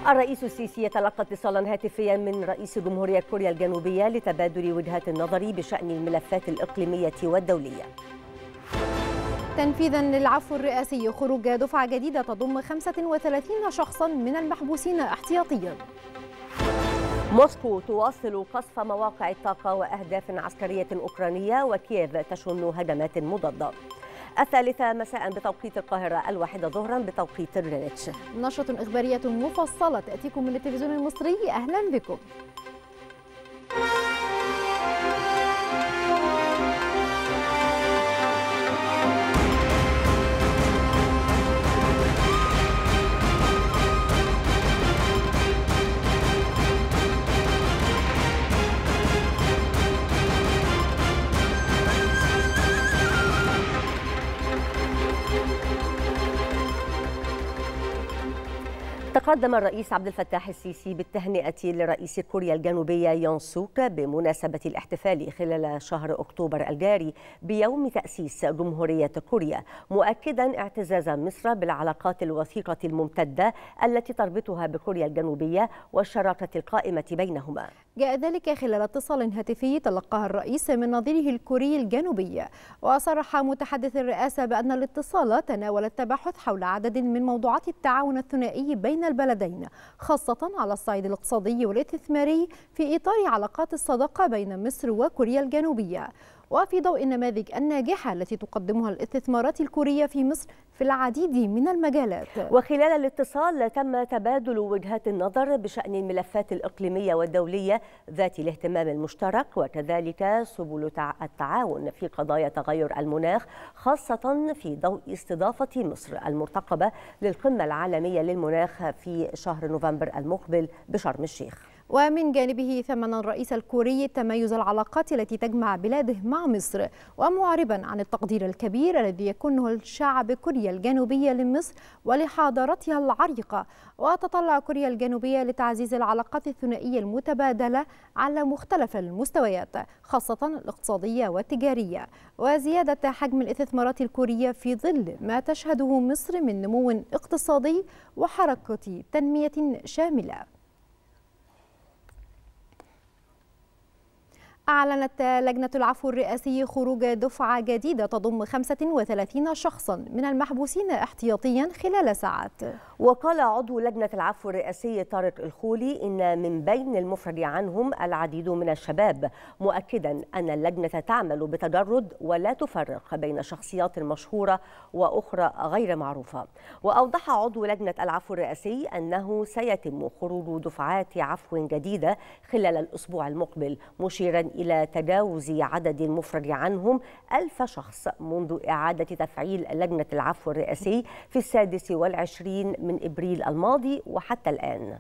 الرئيس السيسي يتلقى اتصالا هاتفيا من رئيس جمهورية كوريا الجنوبية لتبادل وجهات النظر بشأن الملفات الإقليمية والدولية. تنفيذا للعفو الرئاسي، خروج دفعة جديدة تضم 35 شخصا من المحبوسين احتياطيا. موسكو تواصل قصف مواقع الطاقة وأهداف عسكرية أوكرانية، وكييف تشن هجمات مضادة. 3 مساء بتوقيت القاهرة، 1 ظهرا بتوقيت غرينتش. نشرة إخبارية مفصلة تأتيكم من التلفزيون المصري، أهلا بكم. تقدم الرئيس عبد الفتاح السيسي بالتهنئة لرئيس كوريا الجنوبية يون سوك بمناسبة الاحتفال خلال شهر أكتوبر الجاري بيوم تأسيس جمهورية كوريا، مؤكدا اعتزاز مصر بالعلاقات الوثيقة الممتدة التي تربطها بكوريا الجنوبية والشراكة القائمة بينهما. جاء ذلك خلال اتصال هاتفي تلقاه الرئيس من نظيره الكوري الجنوبي، وصرح متحدث الرئاسة بأن الاتصال تناول التباحث حول عدد من موضوعات التعاون الثنائي بين البلدين، خاصة على الصعيد الاقتصادي والاستثماري في إطار علاقات الصداقة بين مصر وكوريا الجنوبية، وفي ضوء النماذج الناجحة التي تقدمها الاستثمارات الكورية في مصر في العديد من المجالات. وخلال الاتصال تم تبادل وجهات النظر بشأن الملفات الإقليمية والدولية ذات الاهتمام المشترك، وكذلك سبل التعاون في قضايا تغير المناخ، خاصة في ضوء استضافة مصر المرتقبة للقمة العالمية للمناخ في شهر نوفمبر المقبل بشرم الشيخ. ومن جانبه ثمن الرئيس الكوري تميز العلاقات التي تجمع بلاده مع مصر، ومعربا عن التقدير الكبير الذي يكنه الشعب كوريا الجنوبية لمصر ولحضارتها العريقة. وتطلع كوريا الجنوبية لتعزيز العلاقات الثنائية المتبادلة على مختلف المستويات، خاصة الاقتصادية والتجارية، وزيادة حجم الاستثمارات الكورية في ظل ما تشهده مصر من نمو اقتصادي وحركة تنمية شاملة. أعلنت لجنة العفو الرئاسي خروج دفعة جديدة تضم 35 شخصا من المحبوسين احتياطيا خلال ساعات. وقال عضو لجنة العفو الرئاسي طارق الخولي إن من بين المفرج عنهم العديد من الشباب، مؤكدا أن اللجنة تعمل بتجرد ولا تفرق بين شخصيات مشهورة وأخرى غير معروفة. وأوضح عضو لجنة العفو الرئاسي أنه سيتم خروج دفعات عفو جديدة خلال الأسبوع المقبل، مشيرا إلى تجاوز عدد المفرج عنهم 1000 شخص منذ إعادة تفعيل لجنة العفو الرئاسي في 26 من إبريل الماضي وحتى الآن.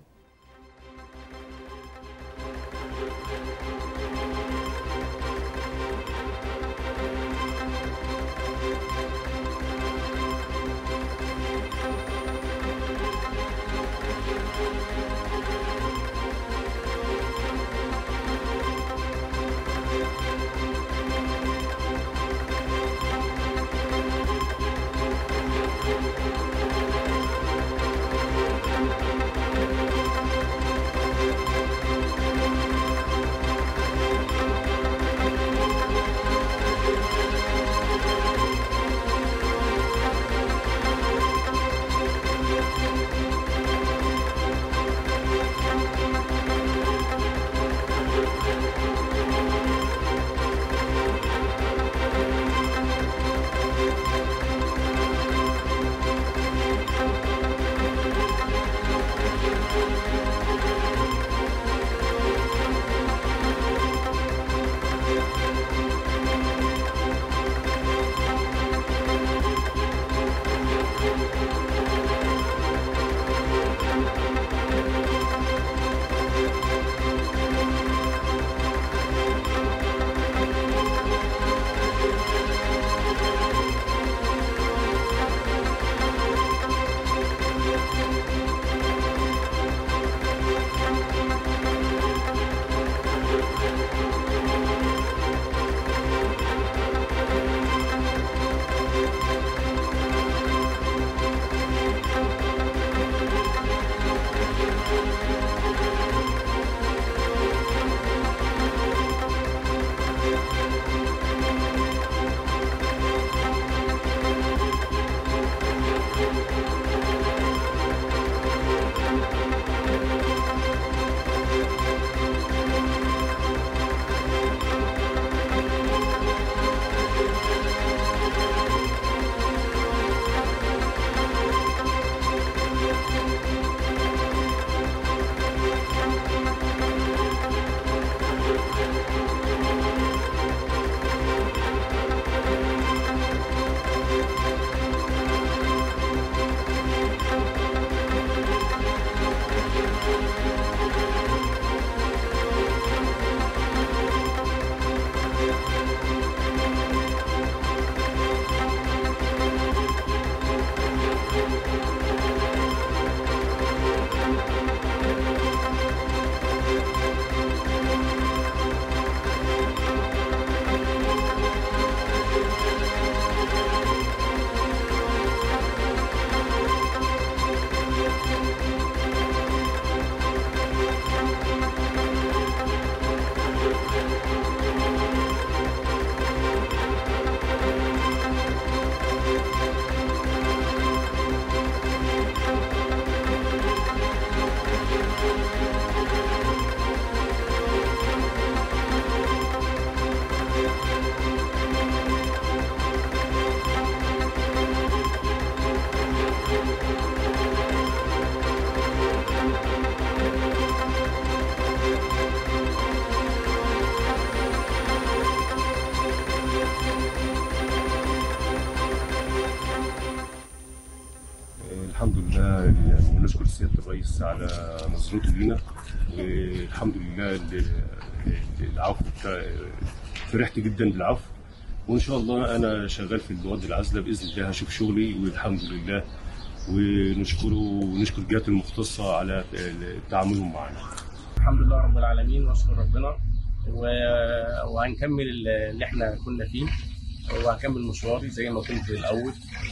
الحمد لله يعني نشكر سيادة الرئيس على نظرته لينا، والحمد لله العفو فرحت جدا بالعفو، وان شاء الله انا شغال في المواد العازله باذن الله هشوف شغلي والحمد لله، ونشكره ونشكر الجهات المختصه على تعاملهم معنا. الحمد لله رب العالمين واشكر ربنا، وهنكمل اللي احنا كنا فيه، وهكمل مشواري زي ما كنت الاول،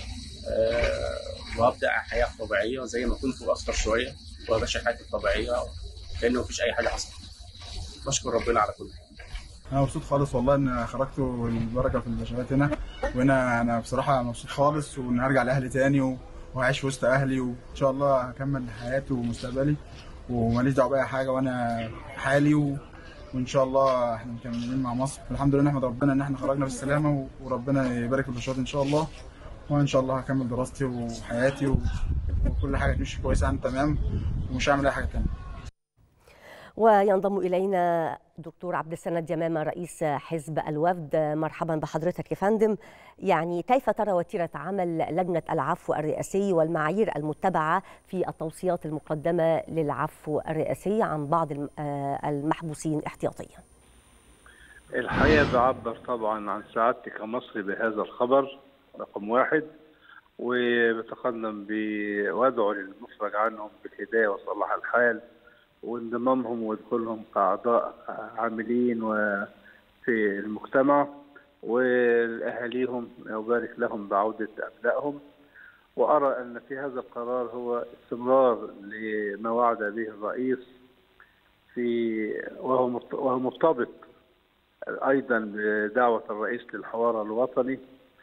وهبدا حياه طبيعيه زي ما كنت، واكثر شويه وهبقى حياتي الطبيعيه كأنه مفيش اي حاجه حصلت. بشكر ربنا على كل حاجه. انا مبسوط خالص والله ان خرجت والبركه في البشرات هنا، وهنا انا بصراحه مبسوط خالص، وان هرجع لاهلي تاني وهعيش وسط اهلي، وان شاء الله هكمل حياتي ومستقبلي وماليش دعوه باي حاجه، وانا في حالي وان شاء الله احنا مكملين مع مصر. الحمد لله نحمد ربنا ان احنا خرجنا بالسلامه، وربنا يبارك في البشرات ان شاء الله، وان شاء الله هكمل دراستي وحياتي وكل حاجه تمشي كويسه عن تمام، ومش هعمل اي حاجه تانيه. وينضم إلينا دكتور عبد السند جمامة رئيس حزب الوفد. مرحبا بحضرتك يا فندم. يعني كيف ترى وتيرة عمل لجنة العفو الرئاسي والمعايير المتبعة في التوصيات المقدمة للعفو الرئاسي عن بعض المحبوسين احتياطيا؟ الحقيقة بعبر طبعا عن سعادتي كمصري بهذا الخبر رقم واحد، وبتقدم بوضعه للمفرج عنهم بالهداية وصلاح الحال، وانضمامهم ودخولهم كأعضاء عاملين وفي المجتمع، ولأهاليهم وبارك لهم بعودة أبنائهم. وأرى أن في هذا القرار هو استمرار لما وعد به الرئيس وهو مرتبط أيضا بدعوة الرئيس للحوار الوطني،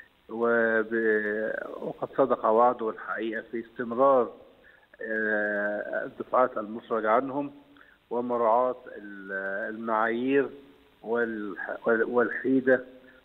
وقد صدق وعده الحقيقة في استمرار الدفعات المفرج عنهم ومراعاة المعايير والحيدة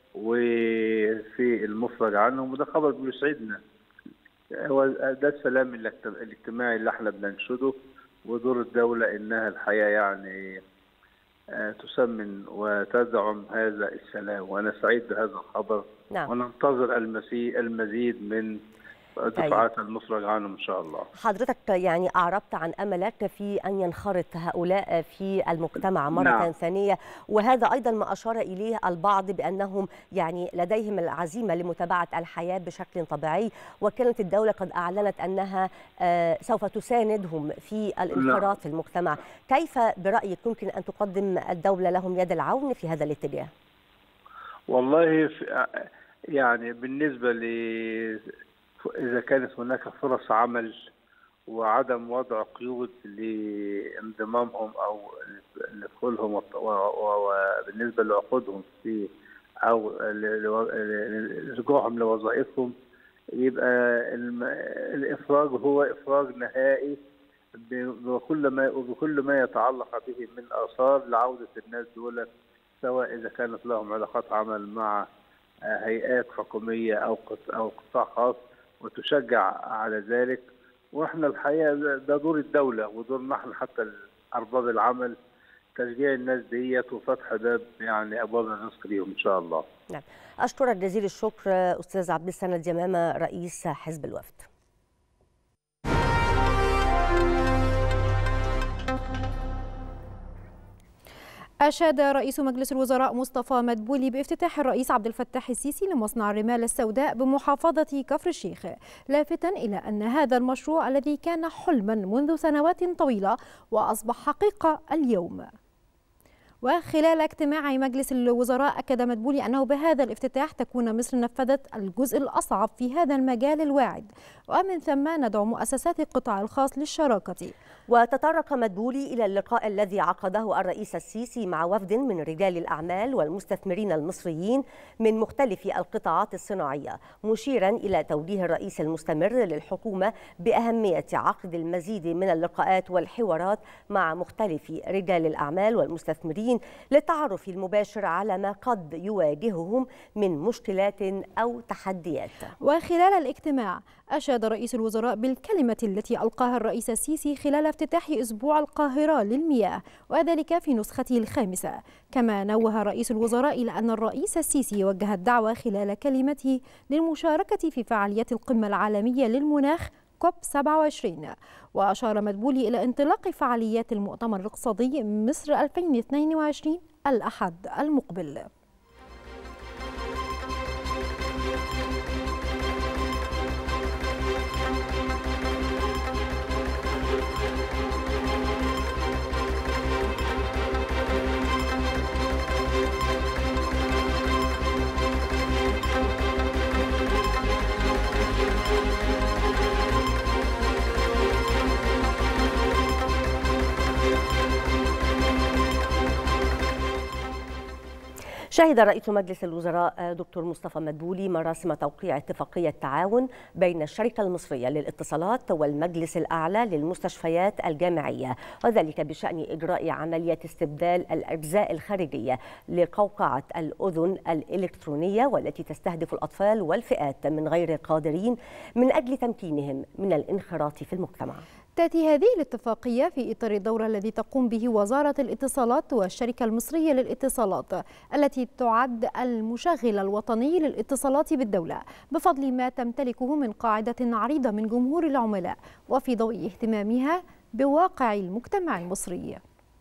وفي المفرج عنهم، وده خبر بيسعدنا. ده السلام الاجتماعي اللي احنا بننشده، ودور الدولة انها الحقيقة يعني تسمن وتدعم هذا السلام، وانا سعيد بهذا الخبر. نعم. وننتظر المزيد من دفعات المفرج عنهم إن شاء الله. حضرتك يعني أعربت عن أملك في أن ينخرط هؤلاء في المجتمع مرة نعم. ثانية، وهذا أيضا ما أشار إليه البعض بأنهم يعني لديهم العزيمة لمتابعة الحياة بشكل طبيعي، وكانت الدولة قد أعلنت أنها سوف تساندهم في الانخراط في المجتمع. كيف برأيك يمكن أن تقدم الدولة لهم يد العون في هذا الاتجاه؟ والله يعني بالنسبة إذا كانت هناك فرص عمل وعدم وضع قيود لانضمامهم أو لدخولهم وبالنسبة لعقودهم في أو لرجوعهم لوظائفهم، يبقى الإفراج هو إفراج نهائي بكل ما يتعلق به من آثار لعودة الناس دول، سواء إذا كانت لهم علاقات عمل مع هيئات حكومية أو قطاع خاص، وتشجع على ذلك. واحنا الحقيقه ده دور الدوله ودورنا احنا حتى ارباب العمل، تشجيع الناس ديت وفتح باب يعني ابواب الرزق ليهم ان شاء الله. نعم، اشكرك جزيل الشكر استاذ عبد السند جمامه رئيس حزب الوفد. أشاد رئيس مجلس الوزراء مصطفى مدبولي بافتتاح الرئيس عبد الفتاح السيسي لمصنع الرمال السوداء بمحافظة كفر الشيخ، لافتا إلى أن هذا المشروع الذي كان حلما منذ سنوات طويلة وأصبح حقيقة اليوم. وخلال اجتماع مجلس الوزراء أكد مدبولي أنه بهذا الافتتاح تكون مصر نفذت الجزء الأصعب في هذا المجال الواعد، ومن ثم ندعو مؤسسات القطاع الخاص للشراكة. وتطرق مدبولي إلى اللقاء الذي عقده الرئيس السيسي مع وفد من رجال الأعمال والمستثمرين المصريين من مختلف القطاعات الصناعية، مشيرا إلى توجيه الرئيس المستمر للحكومة بأهمية عقد المزيد من اللقاءات والحوارات مع مختلف رجال الأعمال والمستثمرين للتعرف المباشر على ما قد يواجههم من مشكلات أو تحديات. وخلال الاجتماع أشاد رئيس الوزراء بالكلمة التي ألقاها الرئيس السيسي خلال افتتاح أسبوع القاهرة للمياه، وذلك في نسخته الخامسة. كما نوه رئيس الوزراء إلى أن الرئيس السيسي وجه الدعوة خلال كلمته للمشاركة في فعاليات القمة العالمية للمناخ كوب 27. وأشار مدبولي إلى انطلاق فعاليات المؤتمر الاقتصادي مصر 2022 الأحد المقبل. شهد رئيس مجلس الوزراء دكتور مصطفى مدبولي مراسم توقيع اتفاقية تعاون بين الشركة المصرية للاتصالات والمجلس الأعلى للمستشفيات الجامعية، وذلك بشأن إجراء عملية استبدال الأجزاء الخارجية لقوقعة الأذن الإلكترونية، والتي تستهدف الأطفال والفئات من غير القادرين من أجل تمكينهم من الانخراط في المجتمع. تأتي هذه الاتفاقية في إطار الدور الذي تقوم به وزارة الاتصالات والشركة المصرية للاتصالات، التي تعد المشغل الوطني للاتصالات بالدولة، بفضل ما تمتلكه من قاعدة عريضة من جمهور العملاء، وفي ضوء اهتمامها بواقع المجتمع المصري.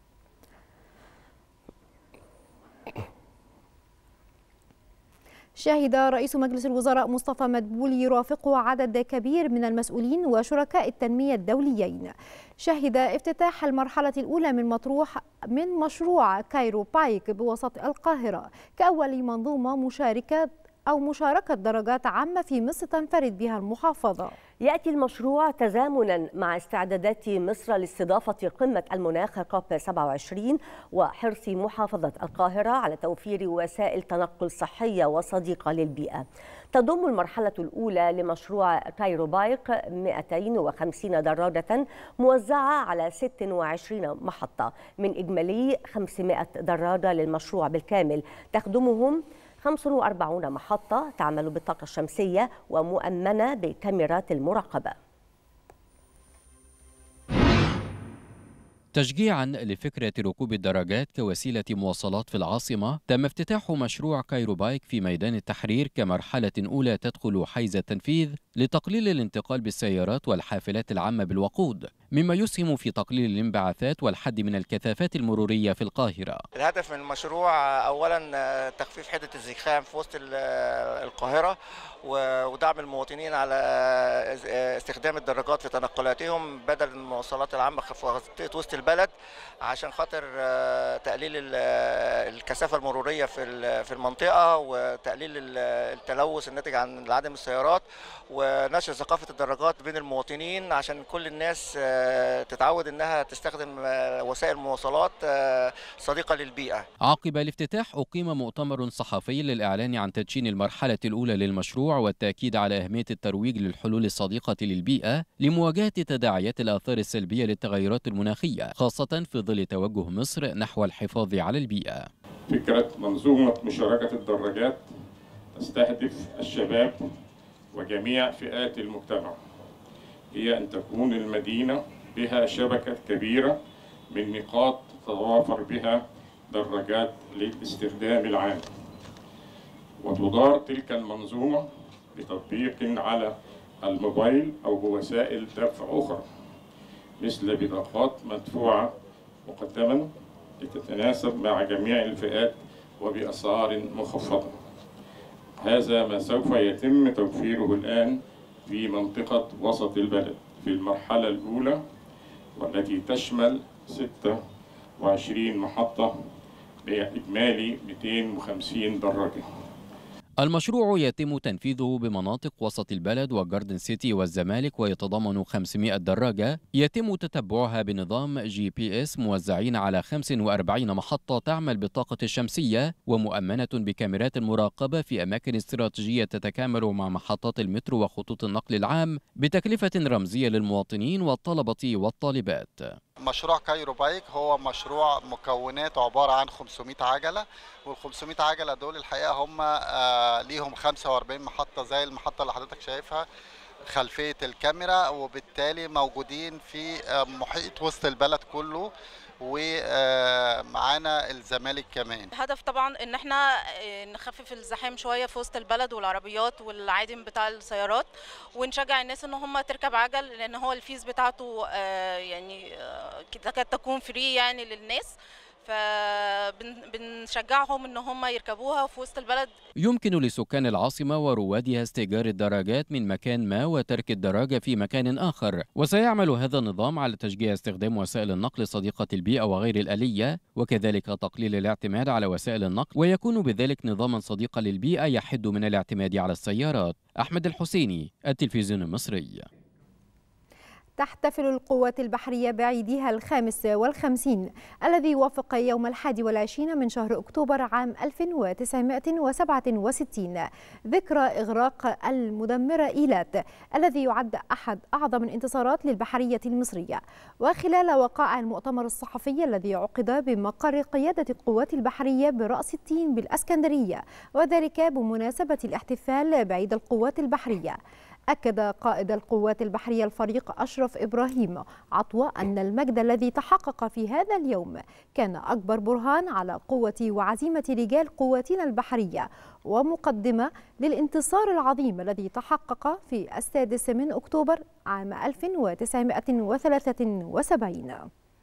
شهد رئيس مجلس الوزراء مصطفى مدبولي يرافقه عدد كبير من المسؤولين وشركاء التنمية الدوليين. شهد افتتاح المرحلة الأولى من مشروع كايرو بايك بوسط القاهرة كأول منظومة مشاركة درجات عامة في مصر تنفرد بها المحافظة. يأتي المشروع تزامنا مع استعدادات مصر لاستضافة قمة المناخ كوب 27 وحرص محافظة القاهرة على توفير وسائل تنقل صحية وصديقة للبيئة. تضم المرحلة الأولى لمشروع كايرو بايك 250 دراجة موزعة على 26 محطة من إجمالي 500 دراجة للمشروع بالكامل، تخدمهم 45 محطة تعمل بالطاقة الشمسية ومؤمنة بكاميرات المراقبة. تشجيعا لفكرة ركوب الدراجات كوسيلة مواصلات في العاصمة، تم افتتاح مشروع كايرو بايك في ميدان التحرير كمرحلة أولى تدخل حيز التنفيذ لتقليل الانتقال بالسيارات والحافلات العامة بالوقود، مما يسهم في تقليل الانبعاثات والحد من الكثافات المرورية في القاهرة. الهدف من المشروع أولا تخفيف حدة الزخام في وسط القاهرة، ودعم المواطنين على استخدام الدراجات في تنقلاتهم بدل المواصلات العامة في منطقة وسط البلد، عشان خاطر تقليل الكثافة المرورية في المنطقة وتقليل التلوث الناتج عن عدم السيارات، ونشر ثقافة الدراجات بين المواطنين عشان كل الناس تتعود انها تستخدم وسائل مواصلات صديقة للبيئة. عقب الافتتاح أقيم مؤتمر صحفي للإعلان عن تدشين المرحلة الأولى للمشروع والتأكيد على أهمية الترويج للحلول الصديقة للبيئة لمواجهة تداعيات الآثار السلبية للتغيرات المناخية، خاصة في ظل توجه مصر نحو الحفاظ على البيئة. فكرة منظومة مشاركة الدراجات تستهدف الشباب وجميع فئات المجتمع، هي أن تكون المدينة بها شبكة كبيرة من نقاط تتوافر بها دراجات للاستخدام العام، وتدار تلك المنظومة بتطبيق على الموبايل أو بوسائل دفع أخرى مثل بطاقات مدفوعة مقدما لتتناسب مع جميع الفئات وبأسعار مخفضة. هذا ما سوف يتم توفيره الآن في منطقة وسط البلد في المرحلة الأولى، والتي تشمل 26 محطة بإجمالي 250 دراجة. المشروع يتم تنفيذه بمناطق وسط البلد وجاردن سيتي والزمالك، ويتضمن 500 دراجة يتم تتبعها بنظام GPS موزعين على 45 محطة تعمل بالطاقة الشمسية ومؤمنة بكاميرات المراقبة في أماكن استراتيجية تتكامل مع محطات المترو وخطوط النقل العام بتكلفة رمزية للمواطنين والطلبة والطالبات. مشروع كايرو بايك هو مشروع مكونات عبارة عن 500 عجلة، وال 500 عجلة دول الحقيقة هم ليهم 45 محطة زي المحطة اللي حضرتك شايفها خلفية الكاميرا، وبالتالي موجودين في محيط وسط البلد كله ومعانا الزمالك كمان. الهدف طبعا ان احنا نخفف الزحام شويه في وسط البلد والعربيات والعادم بتاع السيارات، ونشجع الناس ان هم تركب عجل، لان هو الفيز بتاعته يعني تكاد تكون فري يعني للناس، فبنشجعهم ان هم يركبوها في وسط البلد. يمكن لسكان العاصمة وروادها استئجار الدراجات من مكان ما وترك الدراجة في مكان آخر، وسيعمل هذا النظام على تشجيع استخدام وسائل النقل صديقة البيئة وغير الآلية، وكذلك تقليل الاعتماد على وسائل النقل، ويكون بذلك نظاما صديقا للبيئة يحد من الاعتماد على السيارات. أحمد الحسيني، التلفزيون المصري. تحتفل القوات البحرية بعيدها ال55 الذي يوافق يوم 21 من شهر أكتوبر عام 1967 ذكرى إغراق المدمرة إيلات الذي يعد أحد أعظم الانتصارات للبحرية المصرية. وخلال وقائع المؤتمر الصحفي الذي عقد بمقر قيادة القوات البحرية برأس التين بالإسكندرية، وذلك بمناسبة الاحتفال بعيد القوات البحرية، أكد قائد القوات البحرية الفريق أشرف إبراهيم عطوة أن المجد الذي تحقق في هذا اليوم كان أكبر برهان على قوة وعزيمة رجال قواتنا البحرية، ومقدمة للانتصار العظيم الذي تحقق في 6 أكتوبر عام 1973.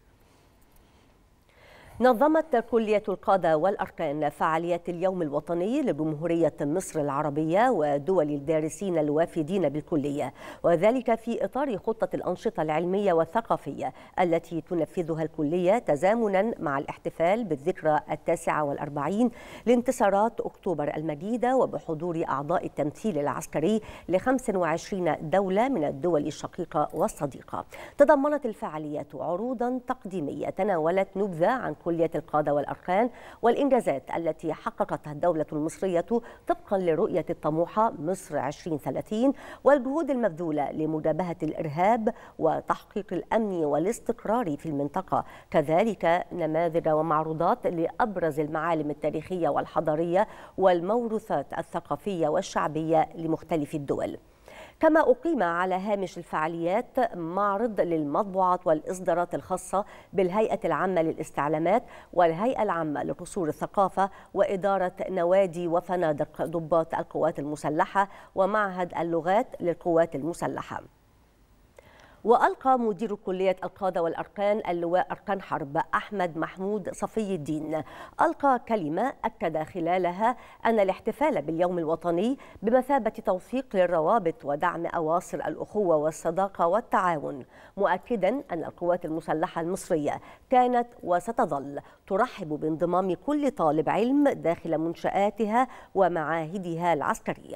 نظمت كلية القادة والأركان فعاليات اليوم الوطني لجمهورية مصر العربية ودول الدارسين الوافدين بالكلية، وذلك في إطار خطة الأنشطة العلمية والثقافية التي تنفذها الكلية تزامنا مع الاحتفال بالذكرى 49 لانتصارات أكتوبر المجيدة، وبحضور أعضاء التمثيل العسكري ل25 دولة من الدول الشقيقة والصديقة. تضمنت الفعاليات عروضا تقديمية تناولت نبذة عن كلية القادة والأركان والإنجازات التي حققتها الدولة المصرية طبقا لرؤية الطموحة مصر 2030 والجهود المبذولة لمجابهة الإرهاب وتحقيق الأمن والاستقرار في المنطقة، كذلك نماذج ومعروضات لأبرز المعالم التاريخية والحضارية والموروثات الثقافية والشعبية لمختلف الدول. كما أقيم على هامش الفعاليات معرض للمطبوعات والإصدارات الخاصة بالهيئة العامة للاستعلامات والهيئة العامة لقصور الثقافة وإدارة نوادي وفنادق ضباط القوات المسلحة ومعهد اللغات للقوات المسلحة. وألقى مدير كلية القادة والأركان اللواء أركان حرب أحمد محمود صفي الدين ألقى كلمة أكد خلالها أن الاحتفال باليوم الوطني بمثابة توثيق للروابط ودعم أواصر الأخوة والصداقة والتعاون، مؤكدا أن القوات المسلحة المصرية كانت وستظل ترحب بانضمام كل طالب علم داخل منشآتها ومعاهدها العسكرية.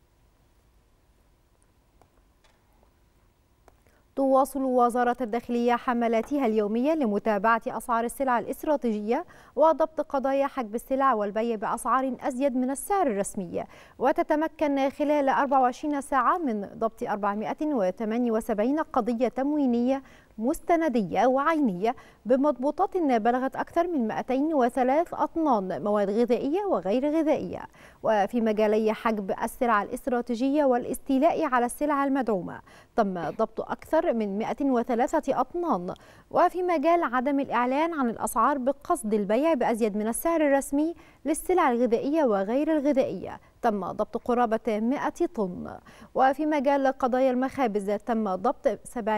تواصل وزارة الداخلية حملاتها اليومية لمتابعة أسعار السلع الاستراتيجية وضبط قضايا حجب السلع والبيع بأسعار أزيد من السعر الرسمي، وتتمكن خلال 24 ساعة من ضبط 478 قضية تموينية مستندية وعينية بمضبوطات بلغت أكثر من 203 أطنان مواد غذائية وغير غذائية. وفي مجالي حجب السلع الاستراتيجية والاستيلاء على السلع المدعومة تم ضبط أكثر من 103 أطنان. وفي مجال عدم الإعلان عن الأسعار بقصد البيع بأزيد من السعر الرسمي للسلع الغذائية وغير الغذائية تم ضبط قرابة 100 طن. وفي مجال قضايا المخابز تم ضبط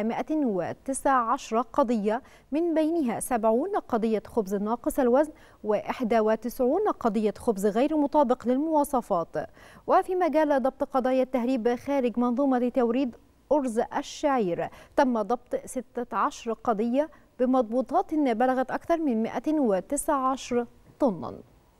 719 قضية، من بينها 70 قضية خبز ناقص الوزن و91 قضية خبز غير مطابق للمواصفات. وفي مجال ضبط قضايا التهريب خارج منظومة توريد أرز الشعير تم ضبط 16 قضية بمضبوطات بلغت أكثر من 119 طنا.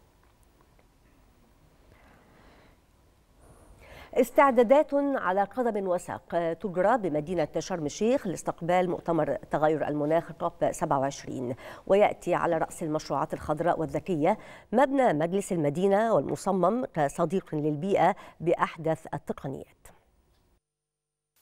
استعدادات على قدم وساق تجرى بمدينة شرم الشيخ لاستقبال مؤتمر تغير المناخ كوب 27، ويأتي على رأس المشروعات الخضراء والذكية مبنى مجلس المدينة والمصمم كصديق للبيئة بأحدث التقنيات.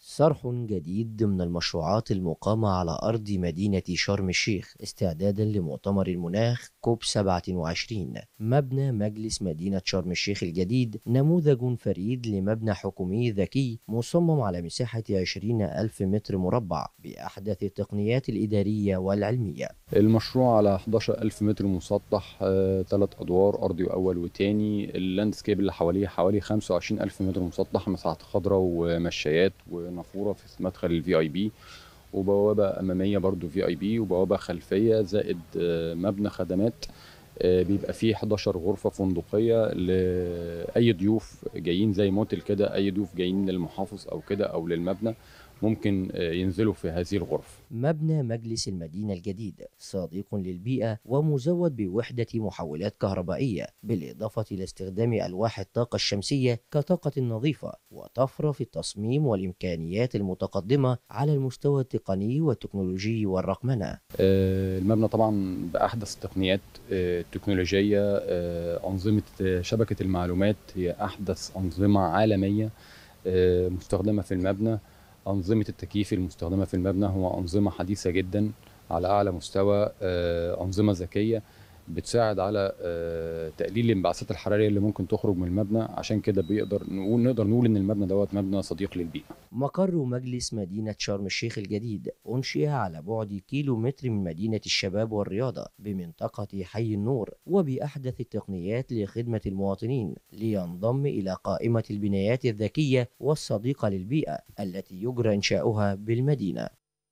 صرح جديد ضمن المشروعات المقامة على أرض مدينة شرم الشيخ استعدادا لمؤتمر المناخ كوب 27. مبنى مجلس مدينة شرم الشيخ الجديد نموذج فريد لمبنى حكومي ذكي مصمم على مساحة 20,000 متر مربع بأحدث التقنيات الإدارية والعلمية. المشروع على 11,000 متر مسطح، 3 أدوار، أرضي وأول وتاني. اللاندسكيب اللي حواليه حوالي 25,000 متر مسطح، مساحة خضراء ومشايات ونافورة في مدخل الVIP، وبوابة أمامية برضو VIP، وبوابة خلفية، زائد مبنى خدمات بيبقى فيه 11 غرفة فندقية لأي ضيوف جايين زي موتل كده. أي ضيوف جايين للمحافظ أو كده أو للمبنى ممكن ينزلوا في هذه الغرف. مبنى مجلس المدينة الجديد صديق للبيئة ومزود بوحدة محولات كهربائية، بالإضافة إلى استخدام ألواح الطاقة الشمسية كطاقة نظيفة، وطفرة في التصميم والإمكانيات المتقدمة على المستوى التقني والتكنولوجي والرقمنة. المبنى طبعا بأحدث التقنيات التكنولوجية. أنظمة شبكة المعلومات هي أحدث أنظمة عالمية مستخدمة في المبنى. أنظمة التكييف المستخدمة في المبنى هو أنظمة حديثة جدا على أعلى مستوى، أنظمة ذكية بتساعد على تقليل الانبعاثات الحرارية اللي ممكن تخرج من المبنى. عشان كده نقدر نقول إن المبنى دوت مبنى صديق للبيئة. مقر مجلس مدينة شرم الشيخ الجديد أنشئ على بعد كيلومتر من مدينة الشباب والرياضة بمنطقة حي النور، وبأحدث التقنيات لخدمة المواطنين، لينضم إلى قائمة البنايات الذكية والصديقة للبيئة التي يجرى إنشاؤها بالمدينة.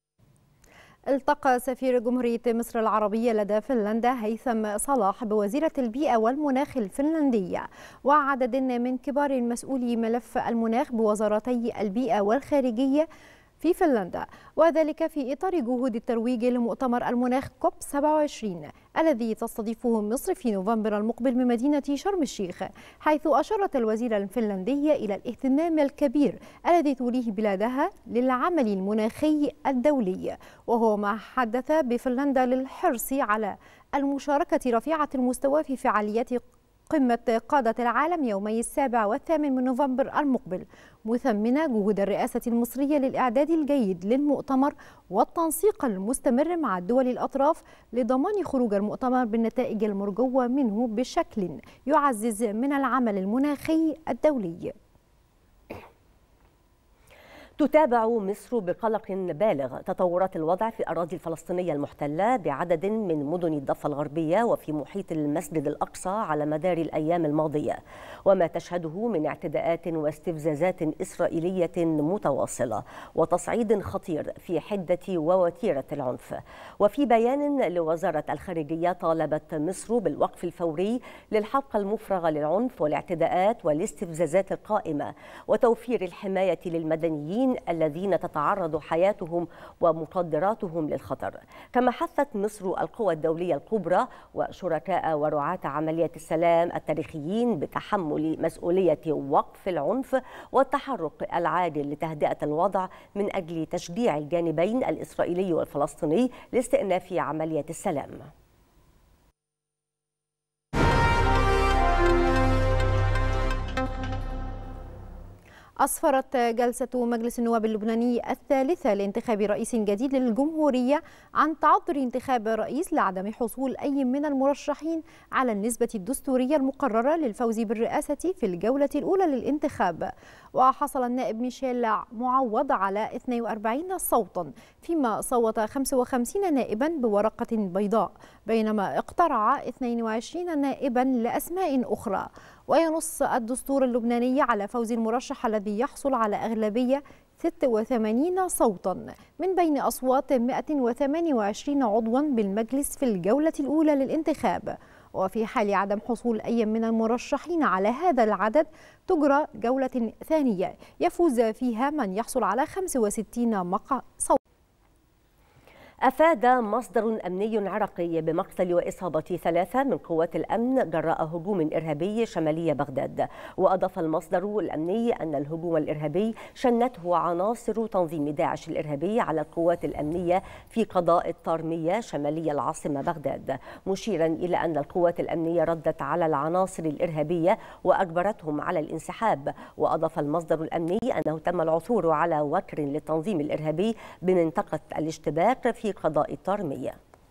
التقى سفير جمهورية مصر العربية لدى فنلندا هيثم صلاح بوزيرة البيئة والمناخ الفنلندية وعدد من كبار مسؤولي ملف المناخ بوزارتي البيئة والخارجية في فنلندا، وذلك في إطار جهود الترويج لمؤتمر المناخ كوب 27 الذي تستضيفه مصر في نوفمبر المقبل بمدينة شرم الشيخ، حيث أشارت الوزيرة الفنلندية إلى الاهتمام الكبير الذي توليه بلادها للعمل المناخي الدولي، وهو ما حدث بفنلندا للحرص على المشاركة رفيعة المستوى في فعاليات قمة قادة العالم يومي 7 و8 من نوفمبر المقبل، مثمنة جهود الرئاسة المصرية للإعداد الجيد للمؤتمر والتنسيق المستمر مع الدول الأطراف لضمان خروج المؤتمر بالنتائج المرجوة منه بشكل يعزز من العمل المناخي الدولي. تتابع مصر بقلق بالغ تطورات الوضع في الأراضي الفلسطينية المحتلة بعدد من مدن الضفة الغربية وفي محيط المسجد الأقصى على مدار الأيام الماضية، وما تشهده من اعتداءات واستفزازات إسرائيلية متواصلة وتصعيد خطير في حدة ووتيرة العنف. وفي بيان لوزارة الخارجية طالبت مصر بالوقف الفوري للحلقة المفرغة للعنف والاعتداءات والاستفزازات القائمة وتوفير الحماية للمدنيين الذين تتعرض حياتهم ومقدراتهم للخطر. كما حثت مصر القوى الدولية الكبرى وشركاء ورعاة عمليات السلام التاريخيين بتحمل مسؤولية وقف العنف والتحرك العاجل لتهدئة الوضع من أجل تشجيع الجانبين الإسرائيلي والفلسطيني لاستئناف عملية السلام. أسفرت جلسة مجلس النواب اللبناني الثالثة لانتخاب رئيس جديد للجمهورية عن تعذر انتخاب رئيس لعدم حصول أي من المرشحين على النسبة الدستورية المقررة للفوز بالرئاسة في الجولة الأولى للانتخاب. وحصل النائب ميشيل معوض على 42 صوتا، فيما صوت 55 نائبا بورقة بيضاء، بينما اقترع 22 نائبا لأسماء أخرى. وينص الدستور اللبناني على فوز المرشح الذي يحصل على أغلبية 86 صوتا من بين أصوات 128 عضوا بالمجلس في الجولة الأولى للانتخاب، وفي حال عدم حصول أي من المرشحين على هذا العدد تجرى جولة ثانية يفوز فيها من يحصل على 65 صوت. أفاد مصدر أمني عراقي بمقتل وإصابة 3 من قوات الأمن جراء هجوم إرهابي شمالي بغداد. وأضاف المصدر الأمني أن الهجوم الإرهابي شنته عناصر تنظيم داعش الإرهابي على القوات الأمنية في قضاء الطارمية شمالي العاصمة بغداد، مشيرا إلى أن القوات الأمنية ردت على العناصر الإرهابية وأجبرتهم على الانسحاب. وأضاف المصدر الأمني أنه تم العثور على وكر للتنظيم الإرهابي بمنطقة الاشتباك في قضاء الطارمية.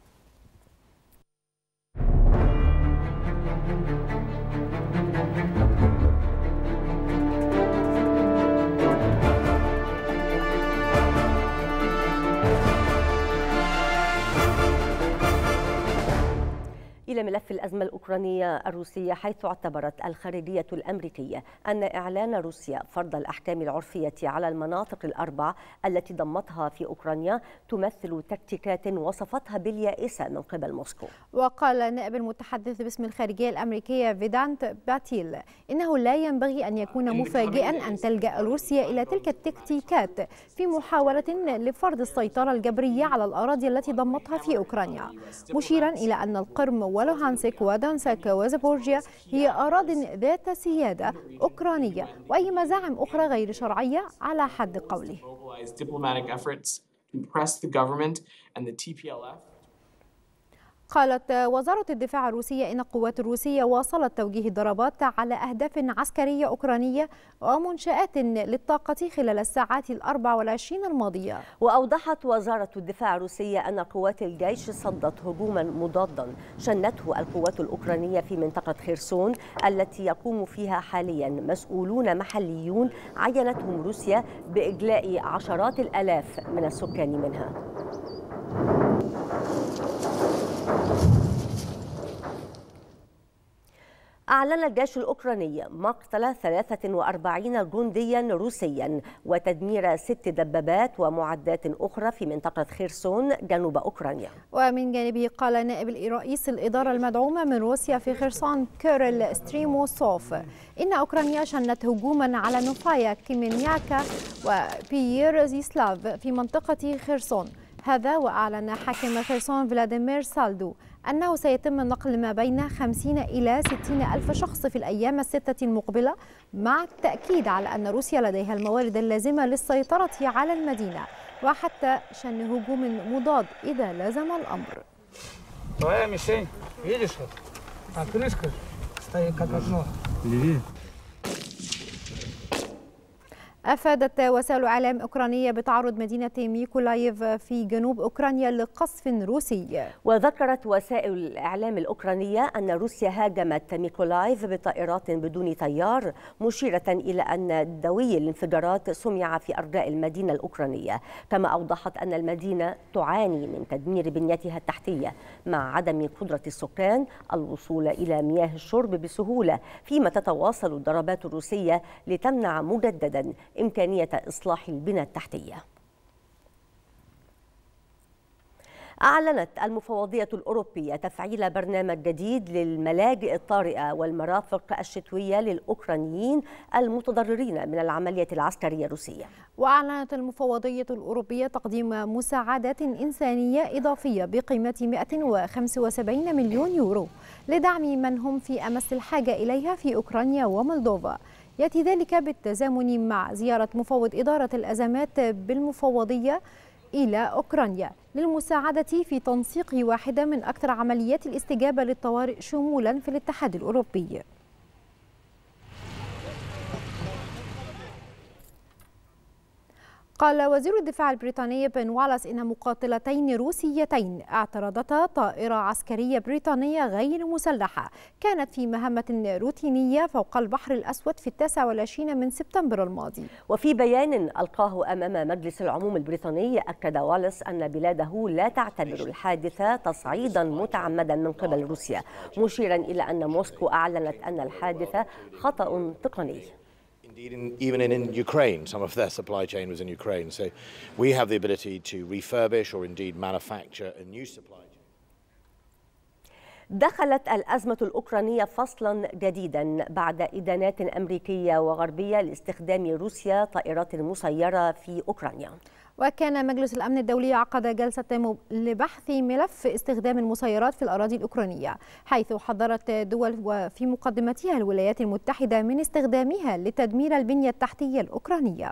إلى ملف الأزمة الأوكرانية الروسية، حيث اعتبرت الخارجية الأمريكية أن إعلان روسيا فرض الأحكام العرفية على المناطق الأربع التي ضمتها في أوكرانيا تمثل تكتيكات وصفتها باليائسة من قبل موسكو. وقال نائب المتحدث باسم الخارجية الأمريكية فيدانت باتيل إنه لا ينبغي أن يكون مفاجئا أن تلجأ روسيا إلى تلك التكتيكات في محاولة لفرض السيطرة الجبرية على الأراضي التي ضمتها في أوكرانيا، مشيرا إلى أن القرم ولوهانسك ودانسك وزابورجيا هي أراضٍ ذات سيادة أوكرانية، وأي مزاعم أخرى غير شرعية على حد قوله. قالت وزارة الدفاع الروسية إن القوات الروسية واصلت توجيه الضربات على أهداف عسكرية أوكرانية ومنشآت للطاقة خلال الساعات 24 الماضية. وأوضحت وزارة الدفاع الروسية أن قوات الجيش صدت هجوما مضادا شنته القوات الأوكرانية في منطقة خيرسون التي يقوم فيها حاليا مسؤولون محليون عينتهم روسيا بإجلاء عشرات الآلاف من السكان منها. أعلن الجيش الأوكراني مقتل 43 جنديا روسيا وتدمير 6 دبابات ومعدات أخرى في منطقة خيرسون جنوب أوكرانيا. ومن جانبه قال نائب رئيس الإدارة المدعومة من روسيا في خيرسون كيريل ستريموسوف إن أوكرانيا شنت هجوما على نوفايا كيمينياكا وبييرزيسلاف في منطقة خيرسون. هذا وأعلن حاكم خيرسون فلاديمير سالدو أنه سيتم نقل ما بين 50 إلى 60 ألف شخص في الأيام الستة المقبلة، مع التأكيد على أن روسيا لديها الموارد اللازمة للسيطرة على المدينة وحتى شن هجوم مضاد إذا لزم الأمر. أفادت وسائل إعلام أوكرانية بتعرض مدينة ميكولايف في جنوب أوكرانيا لقصف روسي. وذكرت وسائل الإعلام الأوكرانية أن روسيا هاجمت ميكولايف بطائرات بدون طيار، مشيرة إلى أن دوي الانفجارات سمع في أرجاء المدينة الأوكرانية. كما أوضحت أن المدينة تعاني من تدمير بنيتها التحتية مع عدم قدرة السكان الوصول إلى مياه الشرب بسهولة، فيما تتواصل الضربات الروسية لتمنع مجددا إمكانية إصلاح البنى التحتية. أعلنت المفوضية الأوروبية تفعيل برنامج جديد للملاجئ الطارئة والمرافق الشتوية للأوكرانيين المتضررين من العملية العسكرية الروسية. وأعلنت المفوضية الأوروبية تقديم مساعدات إنسانية إضافية بقيمة 175 مليون يورو لدعم من هم في أمس الحاجة إليها في أوكرانيا ومولدوفا. يأتي ذلك بالتزامن مع زيارة مفوض إدارة الأزمات بالمفوضية إلى أوكرانيا للمساعدة في تنسيق واحدة من أكثر عمليات الاستجابة للطوارئ شمولا في الاتحاد الأوروبي. قال وزير الدفاع البريطاني بن والاس إن مقاتلتين روسيتين اعترضتا طائرة عسكرية بريطانية غير مسلحة كانت في مهمة روتينية فوق البحر الأسود في 29 من سبتمبر الماضي. وفي بيان ألقاه أمام مجلس العموم البريطاني، أكد والاس أن بلاده لا تعتبر الحادثة تصعيدا متعمدا من قبل روسيا، مشيرا إلى أن موسكو أعلنت أن الحادثة خطأ تقني. Even in Ukraine, some of their supply chain was in Ukraine. So we have the ability to refurbish or indeed manufacture a new supply chain. دخلت الأزمة الأوكرانية فصلا جديدا بعد إدانات أمريكية وغربية لاستخدام روسيا طائرات مسيرة في أوكرانيا. وكان مجلس الأمن الدولي عقد جلسة لبحث ملف استخدام المسيرات في الأراضي الأوكرانية، حيث حذرت دول وفي مقدمتها الولايات المتحدة من استخدامها لتدمير البنية التحتية الأوكرانية.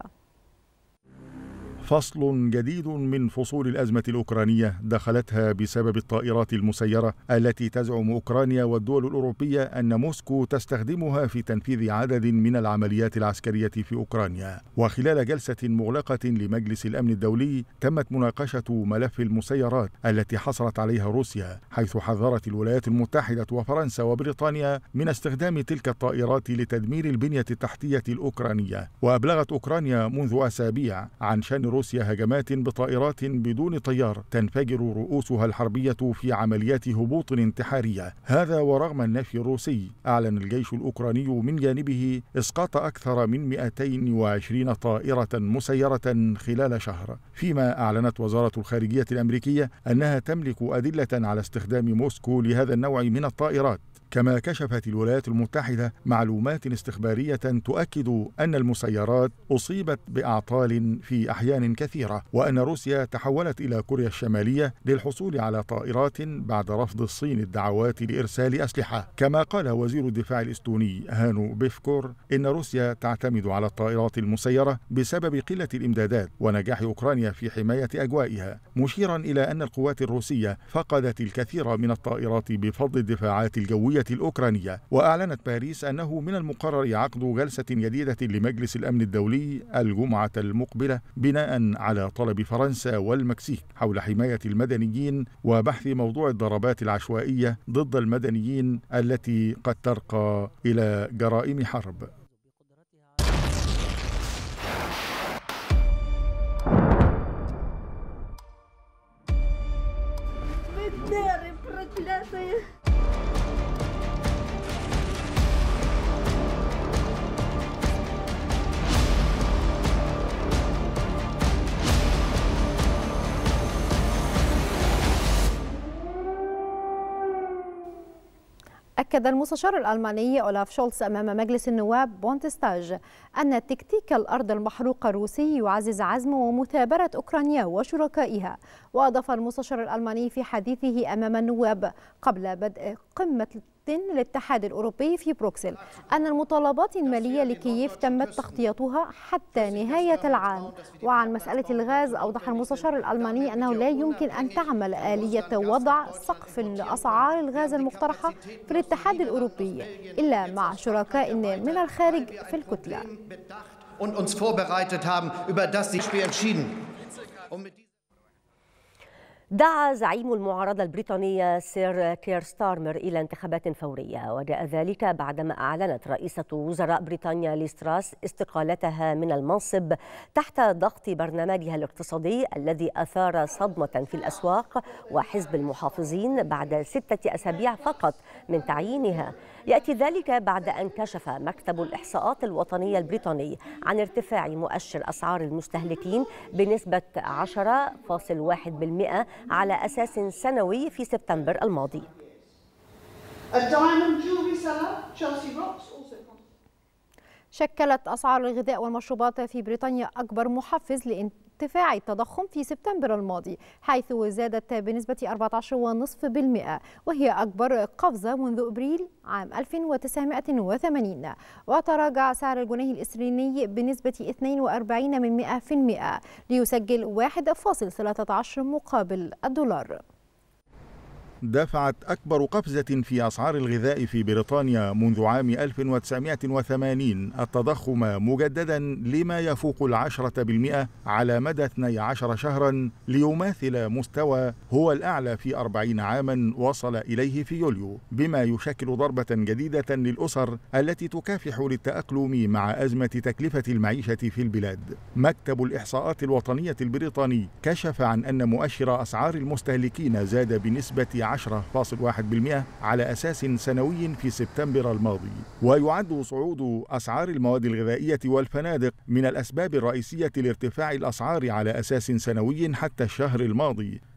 فصل جديد من فصول الأزمة الأوكرانية دخلتها بسبب الطائرات المسيرة التي تزعم أوكرانيا والدول الأوروبية أن موسكو تستخدمها في تنفيذ عدد من العمليات العسكرية في أوكرانيا. وخلال جلسة مغلقة لمجلس الأمن الدولي تمت مناقشة ملف المسيرات التي حصلت عليها روسيا، حيث حذرت الولايات المتحدة وفرنسا وبريطانيا من استخدام تلك الطائرات لتدمير البنية التحتية الأوكرانية. وأبلغت أوكرانيا منذ أسابيع عن شن روسيا هجمات بطائرات بدون طيار تنفجر رؤوسها الحربية في عمليات هبوط انتحارية. هذا ورغم النفي الروسي، أعلن الجيش الأوكراني من جانبه إسقاط أكثر من 220 طائرة مسيرة خلال شهر، فيما أعلنت وزارة الخارجية الأمريكية أنها تملك أدلة على استخدام موسكو لهذا النوع من الطائرات. كما كشفت الولايات المتحدة معلومات استخبارية تؤكد أن المسيرات أصيبت بأعطال في أحيان كثيرة، وأن روسيا تحولت إلى كوريا الشمالية للحصول على طائرات بعد رفض الصين الدعوات لإرسال أسلحة. كما قال وزير الدفاع الإستوني هانو بيفكور إن روسيا تعتمد على الطائرات المسيرة بسبب قلة الإمدادات ونجاح أوكرانيا في حماية أجوائها، مشيرا إلى أن القوات الروسية فقدت الكثير من الطائرات بفضل الدفاعات الجوية الأوكرانية. وأعلنت باريس أنه من المقرر عقد جلسة جديدة لمجلس الأمن الدولي الجمعة المقبلة بناء على طلب فرنسا والمكسيك حول حماية المدنيين وبحث موضوع الضربات العشوائية ضد المدنيين التي قد ترقى إلى جرائم حرب. أكد المستشار الألماني أولاف شولتز أمام مجلس النواب بوندستاج أن تكتيك الأرض المحروقة الروسي يعزز عزم ومثابرة أوكرانيا وشركائها. وأضاف المستشار الألماني في حديثه أمام النواب قبل بدء قمة الاتحاد الأوروبي في بروكسل أن المطالبات المالية لكييف تمت تغطيتها حتى نهاية العام. وعن مسألة الغاز أوضح المستشار الألماني أنه لا يمكن أن تعمل آلية وضع سقف لأسعار الغاز المقترحة في الاتحاد الأوروبي إلا مع شركاء من الخارج في الكتلة. دعا زعيم المعارضة البريطانية سير كير ستارمر إلى انتخابات فورية، وجاء ذلك بعدما أعلنت رئيسة وزراء بريطانيا ليز تراس استقالتها من المنصب تحت ضغط برنامجها الاقتصادي الذي أثار صدمة في الأسواق وحزب المحافظين بعد 6 أسابيع فقط من تعيينها. يأتي ذلك بعد أن كشف مكتب الإحصاءات الوطني البريطاني عن ارتفاع مؤشر أسعار المستهلكين بنسبة 10.1% على أساس سنوي في سبتمبر الماضي. شكلت أسعار الغذاء والمشروبات في بريطانيا أكبر محفز لارتفاع التضخم في سبتمبر الماضي، حيث زادت بنسبة 14.5%، وهي أكبر قفزة منذ أبريل عام 1980. وتراجع سعر الجنيه الاسترليني بنسبة 42% ليسجل 1.13 مقابل الدولار. دفعت أكبر قفزة في أسعار الغذاء في بريطانيا منذ عام 1980 التضخم مجددا لما يفوق 10% على مدى 12 شهرا، ليماثل مستوى هو الأعلى في 40 عاما وصل إليه في يوليو، بما يشكل ضربة جديدة للأسر التي تكافح للتأقلم مع أزمة تكلفة المعيشة في البلاد. مكتب الإحصاءات الوطنية البريطاني كشف عن أن مؤشر أسعار المستهلكين زاد بنسبة 10.1% على أساس سنوي في سبتمبر الماضي. ويعد صعود أسعار المواد الغذائية والفنادق من الأسباب الرئيسية لارتفاع الأسعار على أساس سنوي حتى الشهر الماضي،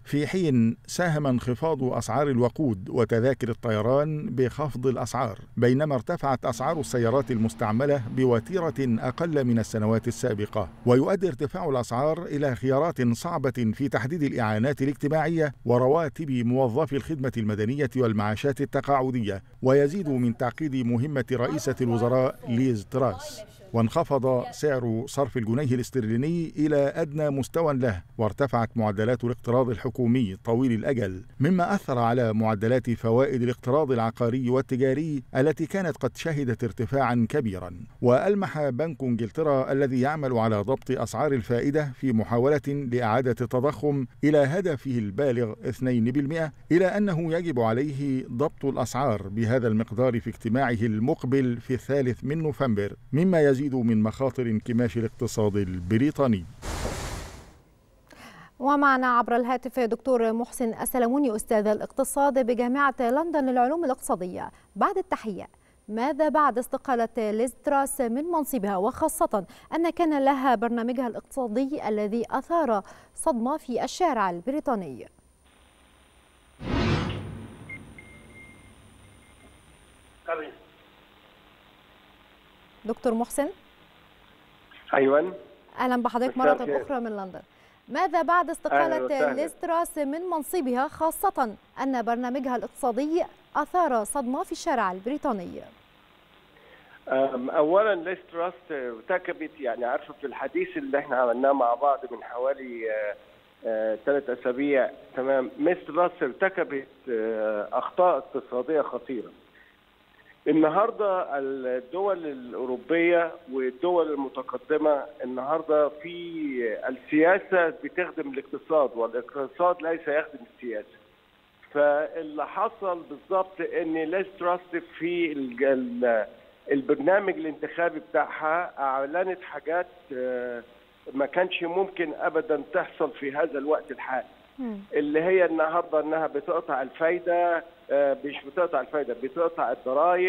في حين ساهم انخفاض أسعار الوقود وتذاكر الطيران بخفض الأسعار، بينما ارتفعت أسعار السيارات المستعملة بوتيرة أقل من السنوات السابقة. ويؤدي ارتفاع الأسعار إلى خيارات صعبة في تحديد الإعانات الاجتماعية ورواتب موظفي الخدمة المدنية والمعاشات التقاعدية، ويزيد من تعقيد مهمة رئيسة الوزراء ليز تراس. وانخفض سعر صرف الجنيه الاسترليني إلى أدنى مستوى له، وارتفعت معدلات الاقتراض الحكومي طويل الأجل، مما أثر على معدلات فوائد الاقتراض العقاري والتجاري التي كانت قد شهدت ارتفاعا كبيرا. وألمح بنك إنجلترا الذي يعمل على ضبط أسعار الفائدة في محاولة لإعادة التضخم إلى هدفه البالغ 2% إلى أنه يجب عليه ضبط الأسعار بهذا المقدار في اجتماعه المقبل في 3 نوفمبر، مما يزيد من مخاطر انكماش الاقتصاد البريطاني. ومعنا عبر الهاتف دكتور محسن السلموني أستاذ الاقتصاد بجامعة لندن للعلوم الاقتصادية. بعد التحية، ماذا بعد استقالة ليز تراس من منصبها، وخاصة أن كان لها برنامجها الاقتصادي الذي أثار صدمة في الشارع البريطاني؟ دكتور محسن. أيوة، أهلا بحضرتك مرة أخرى من لندن. ماذا بعد استقالة ليز تراس من منصبها، خاصة أن برنامجها الاقتصادي أثار صدمة في الشارع البريطاني؟ أولا ليز تراس ارتكبت، يعني عارفة في الحديث اللي احنا عملناه مع بعض من حوالي 3 أسابيع، تمام، ليز تراس ارتكبت أخطاء اقتصادية خطيرة. النهارده الدول الأوروبية والدول المتقدمة النهارده في السياسة بتخدم الاقتصاد، والاقتصاد ليس يخدم السياسة. فاللي حصل بالضبط ان ليز تراس في البرنامج الانتخابي بتاعها اعلنت حاجات ما كانش ممكن ابدا تحصل في هذا الوقت الحالي، اللي هي النهارده انها بتقطع الفايده، مش بتقطع الفايده، بتقطع الضرائب،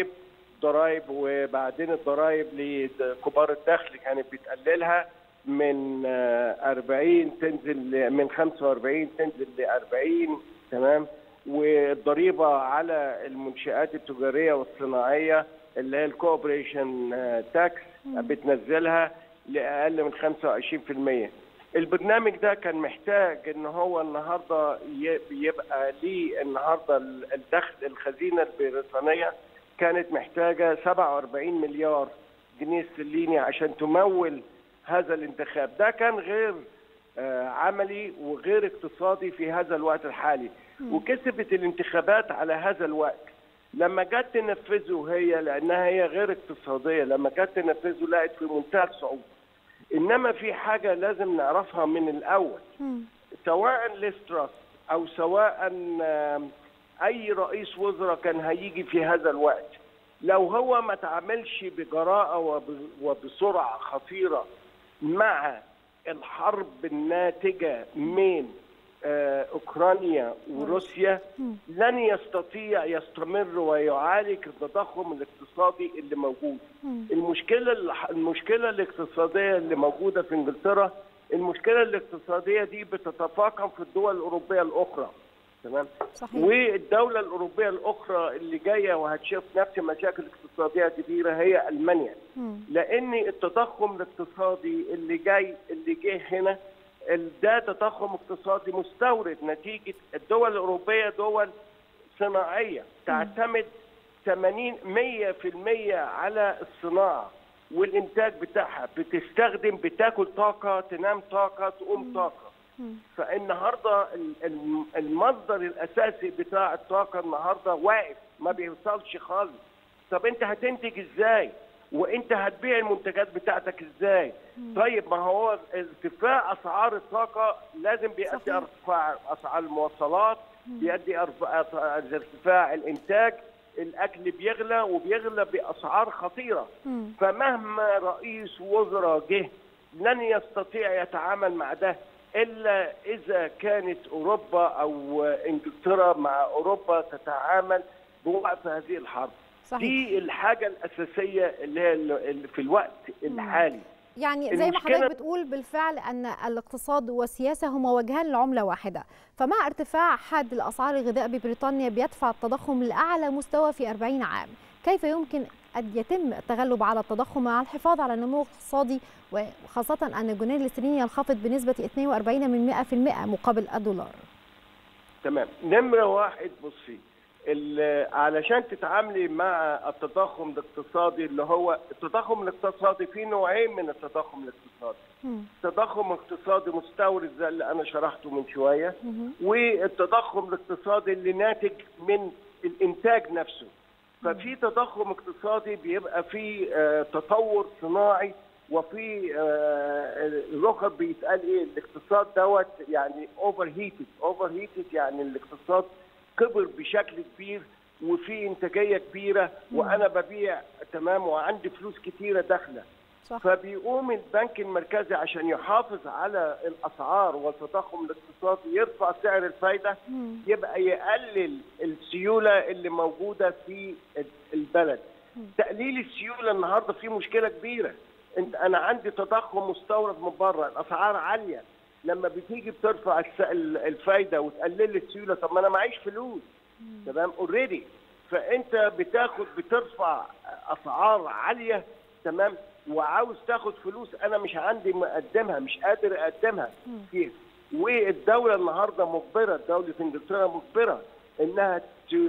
وبعدين الضرائب لكبار الدخل كانت بتقللها من 40 تنزل، من 45 تنزل ل 40، تمام. والضريبه على المنشآت التجاريه والصناعيه اللي هي الكوبريشن تاكس بتنزلها لاقل من 25%. البرنامج ده كان محتاج ان هو النهارده يبقى ليه النهارده الدخل، الخزينه البريطانيه كانت محتاجه 47 مليار جنيه استرليني عشان تمول هذا الانتخاب. ده كان غير عملي وغير اقتصادي في هذا الوقت الحالي، وكسبت الانتخابات على هذا الوقت. لما جت تنفذه هي، لانها هي غير اقتصاديه، لما جت تنفذه لقت في منتهى الصعوبه. انما في حاجه لازم نعرفها من الاول، سواء ليز تراس او سواء اي رئيس وزراء كان هيجي في هذا الوقت، لو هو ما تعاملش بجراءه وبسرعه خطيره مع الحرب الناتجه من اوكرانيا وروسيا، لن يستطيع يستمر ويعالج التضخم الاقتصادي اللي موجود. المشكله الاقتصاديه اللي موجوده في انجلترا، المشكله الاقتصاديه دي بتتفاقم في الدول الاوروبيه الاخرى، تمام. صحيح. والدوله الاوروبيه الاخرى اللي جايه وهتشوف نفس مشاكل اقتصاديه كبيره هي المانيا، لان التضخم الاقتصادي اللي جه هنا ده تضخم اقتصادي مستورد، نتيجه الدول الاوروبيه دول صناعيه تعتمد 100% على الصناعه والانتاج بتاعها، بتاكل طاقه، تنام طاقه، تقوم طاقه. فالنهارده المصدر الاساسي بتاع الطاقه النهارده واقف، ما بيوصلش خالص. طب انت هتنتج ازاي؟ وانت هتبيع المنتجات بتاعتك ازاي؟ طيب ما هو ارتفاع اسعار الطاقه لازم بيؤدي ارتفاع اسعار المواصلات، بيؤدي ارتفاع الانتاج، الاكل بيغلى وبيغلى باسعار خطيره. فمهما رئيس وزراء جه لن يستطيع يتعامل مع ده الا اذا كانت اوروبا او انجلترا مع اوروبا تتعامل بوقف هذه الحرب. صحيح. دي الحاجه الاساسيه اللي هي في الوقت الحالي. يعني زي ما حضرتك بتقول بالفعل أن الاقتصاد والسياسة هما وجهان لعملة واحدة، فمع ارتفاع حد الأسعار الغذاء ببريطانيا بيدفع التضخم لأعلى مستوى في 40 عام، كيف يمكن أن يتم التغلب على التضخم مع الحفاظ على النمو الاقتصادي، وخاصة أن الجنيه الاسترليني ينخفض بنسبة 42% مقابل الدولار؟ تمام. نمرة واحد، بصي، علشان تتعاملي مع التضخم الاقتصادي، اللي هو التضخم الاقتصادي فيه نوعين من التضخم الاقتصادي. تضخم اقتصادي مستورد زي اللي انا شرحته من شويه، والتضخم الاقتصادي اللي ناتج من الانتاج نفسه. ففي تضخم اقتصادي بيبقى فيه تطور صناعي، وفي اللغه بيتقال ايه، الاقتصاد دوت يعني اوفر هيتد، يعني الاقتصاد كبر بشكل كبير وفي انتاجيه كبيره وانا ببيع تمام وعندي فلوس كتيره داخله. فبيقوم البنك المركزي عشان يحافظ على الاسعار والتضخم الاقتصادي يرفع سعر الفايده، يبقى يقلل السيوله اللي موجوده في البلد. تقليل السيوله النهارده فيه مشكله كبيره. انا عندي تضخم مستورد من بره، الاسعار عاليه، لما بتيجي بترفع الفايده وتقلل السيوله، طب ما انا معيش فلوس تمام اوريدي، فانت بترفع اسعار عاليه تمام، وعاوز تاخد فلوس انا مش عندي مقدمها، مش قادر اقدمها فيها. والدوله النهارده مجبره، دوله انجلترا مجبره انها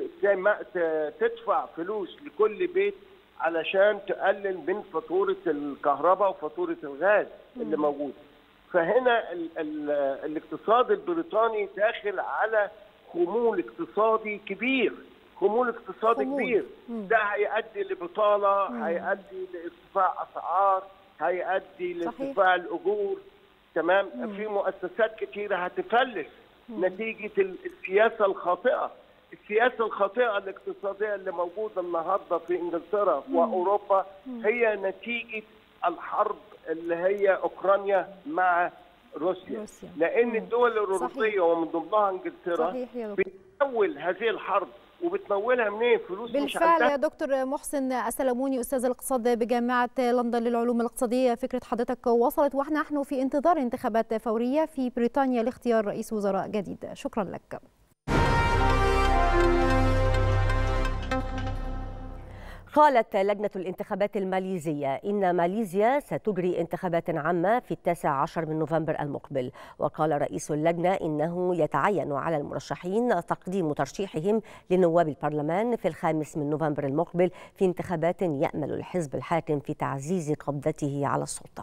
تدفع فلوس لكل بيت علشان تقلل من فاتوره الكهرباء وفاتوره الغاز اللي موجوده. فهنا الاقتصاد البريطاني داخل على خمول اقتصادي كبير، كبير. ده هيؤدي لبطاله، هيؤدي لارتفاع اسعار، هيؤدي لارتفاع الاجور تمام. في مؤسسات كتيره هتفلس نتيجه السياسه الخاطئه الاقتصاديه اللي موجوده النهارده في انجلترا واوروبا، هي نتيجه الحرب اللي هي اوكرانيا مع روسيا. لان الدول الاوروبيه ومن ضمنها انجلترا بتمول هذه الحرب، وبتمولها منين؟ فلوس مش عندها. بالفعل يا دكتور محسن السلموني استاذ الاقتصاد بجامعه لندن للعلوم الاقتصاديه، فكره حضرتك وصلت ونحن في انتظار انتخابات فوريه في بريطانيا لاختيار رئيس وزراء جديد. شكرا لك. قالت لجنة الانتخابات الماليزية إن ماليزيا ستجري انتخابات عامة في 19 من نوفمبر المقبل. وقال رئيس اللجنة إنه يتعين على المرشحين تقديم ترشيحهم لنواب البرلمان في 5 من نوفمبر المقبل في انتخابات يأمل الحزب الحاكم في تعزيز قبضته على السلطة.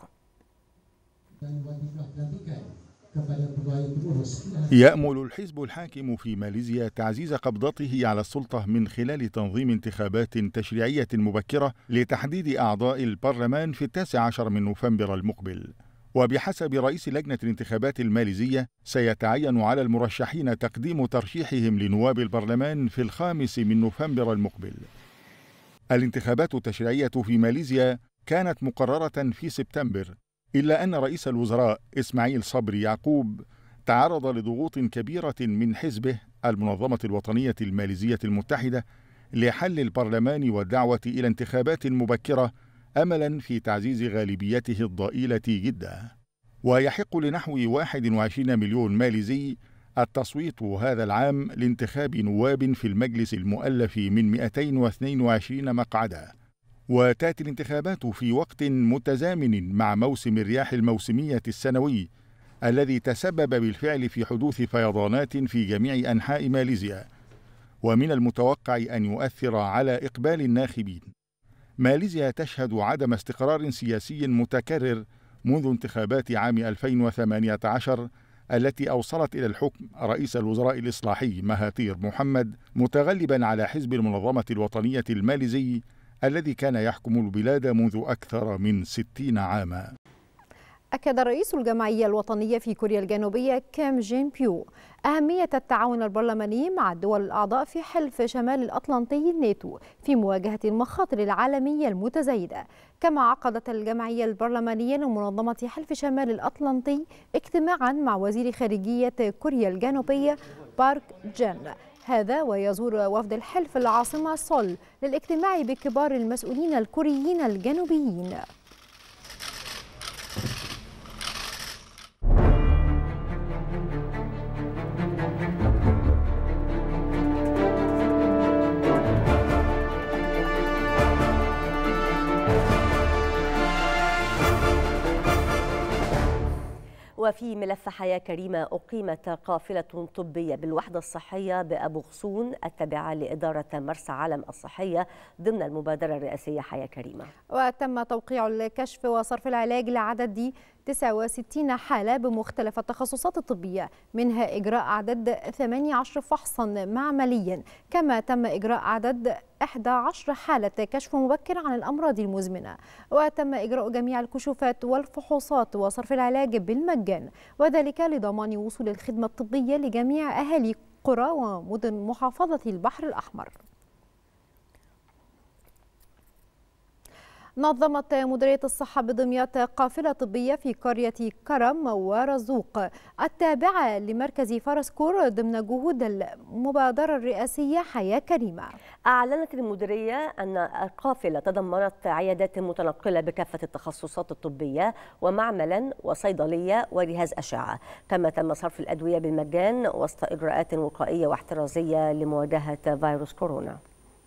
يأمل الحزب الحاكم في ماليزيا تعزيز قبضته على السلطة من خلال تنظيم انتخابات تشريعية مبكرة لتحديد أعضاء البرلمان في 19 من نوفمبر المقبل. وبحسب رئيس لجنة الانتخابات الماليزية، سيتعين على المرشحين تقديم ترشيحهم لنواب البرلمان في 5 من نوفمبر المقبل. الانتخابات التشريعية في ماليزيا كانت مقررة في سبتمبر، إلا أن رئيس الوزراء إسماعيل صبري يعقوب تعرض لضغوط كبيرة من حزبه المنظمة الوطنية الماليزية المتحدة لحل البرلمان والدعوة إلى انتخابات مبكرة أملا في تعزيز غالبيته الضئيلة جدا. ويحق لنحو 21 مليون ماليزي التصويت هذا العام لانتخاب نواب في المجلس المؤلف من 222 مقعدا. وتأتي الانتخابات في وقت متزامن مع موسم الرياح الموسمية السنوي الذي تسبب بالفعل في حدوث فيضانات في جميع أنحاء ماليزيا، ومن المتوقع أن يؤثر على إقبال الناخبين. ماليزيا تشهد عدم استقرار سياسي متكرر منذ انتخابات عام 2018 التي أوصلت إلى الحكم رئيس الوزراء الإصلاحي مهاتير محمد متغلبا على حزب المنظمة الوطنية الماليزي الذي كان يحكم البلاد منذ أكثر من 60 عاما. أكد رئيس الجمعية الوطنية في كوريا الجنوبية كيم جين بيو أهمية التعاون البرلماني مع الدول الأعضاء في حلف شمال الأطلنطي الناتو في مواجهة المخاطر العالمية المتزايدة. كما عقدت الجمعية البرلمانية لمنظمة حلف شمال الأطلنطي اجتماعا مع وزير خارجية كوريا الجنوبية بارك جين، هذا ويزور وفد الحلف العاصمة سول للاجتماع بكبار المسؤولين الكوريين الجنوبيين. وفي ملف حياة كريمة أقيمت قافلة طبية بالوحدة الصحية بأبو غصون التابعة لإدارة مرسى علم الصحية ضمن المبادرة الرئاسية حياة كريمة. وتم توقيع الكشف وصرف العلاج لعدد 69 حالة بمختلف التخصصات الطبية، منها إجراء عدد 18 فحصا معمليا، كما تم إجراء عدد 11 حالة كشف مبكر عن الأمراض المزمنة، وتم إجراء جميع الكشوفات والفحوصات وصرف العلاج بالمجان، وذلك لضمان وصول الخدمة الطبية لجميع أهالي قرى ومدن محافظة البحر الأحمر. نظمت مديرية الصحة بدمياط قافلة طبية في قرية كرم ورزوق التابعة لمركز فرسكور ضمن جهود المبادرة الرئاسية حياة كريمة. أعلنت المديرية أن القافلة تضمنت عيادات متنقلة بكافة التخصصات الطبية ومعملا وصيدلية وجهاز أشعة، كما تم صرف الأدوية بالمجان وسط إجراءات وقائية واحترازية لمواجهة فيروس كورونا.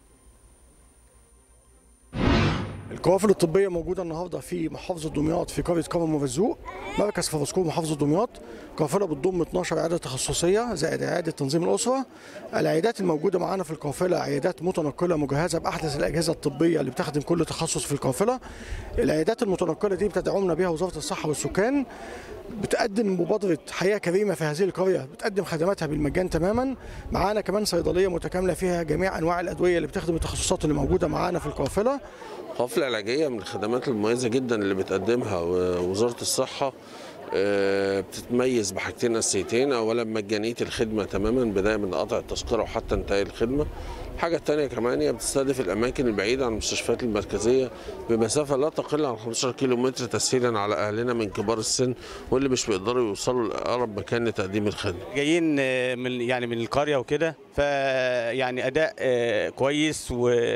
القوافل الطبية موجودة النهاردة في محافظة دمياط في قرية كرم ورزوق مركز فرسكور محافظة دمياط. قافلة بتضم 12 عيادة تخصصية زائد عيادة تنظيم الأسرة. العيادات الموجودة معانا في القافلة عيادات متنقلة مجهزة بأحدث الأجهزة الطبية اللي بتخدم كل تخصص في القافلة. العيادات المتنقلة دي بتدعمنا بها وزارة الصحة والسكان، بتقدم مبادرة حياة كريمة في هذه القرية، بتقدم خدماتها بالمجان تماما. معانا كمان صيدلية متكاملة فيها جميع أنواع الأدوية اللي بتخدم التخصصات اللي موجودة معانا في القافلة. القافلة العلاجية من الخدمات المميزة جدا اللي بتقدمها وزارة الصحة، بتتميز بحاجتين أساسيتين. أولا مجانية الخدمة تماما بداية من قطع التذكرة وحتى انتهاء الخدمة. الحاجة الثانية كمان هي بتستهدف الأماكن البعيدة عن المستشفيات المركزية بمسافة لا تقل عن 15 كيلومتر تسهيلا على أهلنا من كبار السن واللي مش بيقدروا يوصلوا لأقرب مكان لتقديم الخدمة. جايين من القرية وكده، فيعني أداء كويس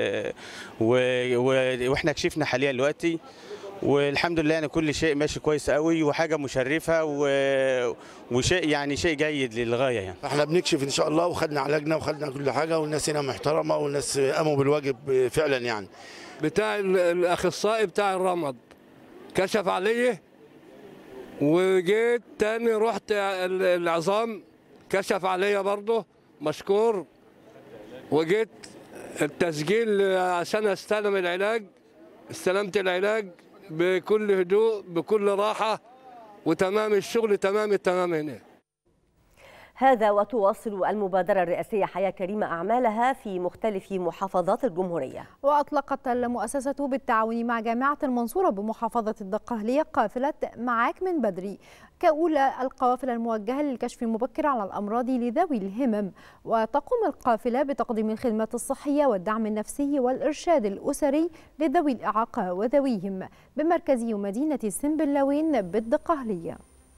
واحنا كشفنا حاليا دلوقتي، والحمد لله يعني كل شيء ماشي كويس قوي وحاجه مشرفه وشيء يعني شيء جيد للغايه. يعني احنا بنكشف ان شاء الله وخدنا علاجنا وخدنا كل حاجه، والناس هنا محترمه والناس قاموا بالواجب فعلا. يعني بتاع الاخصائي بتاع الرمد كشف عليه، وجيت تاني رحت العظام كشف عليا برضه مشكور، وجيت التسجيل عشان استلم العلاج، استلمت العلاج بكل هدوء بكل راحة وتمام الشغل تمام التمام هنا. هذا وتواصل المبادرة الرئاسية حياة كريمة أعمالها في مختلف محافظات الجمهورية. وأطلقت المؤسسة بالتعاون مع جامعة المنصورة بمحافظة الدقهلية قافلة معاك من بدري كأولى القوافل الموجهة للكشف المبكر على الأمراض لذوي الهمم. وتقوم القافلة بتقديم الخدمات الصحية والدعم النفسي والإرشاد الأسري لذوي الإعاقة وذويهم بمركز مدينة السنبلاوين بالدقهلية.